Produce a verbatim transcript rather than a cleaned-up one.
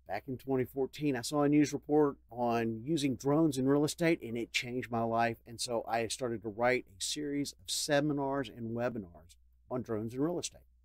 back in twenty fourteen, I saw a news report on using drones in real estate, and it changed my life. And so I started to write a series of seminars and webinars on drones in real estate.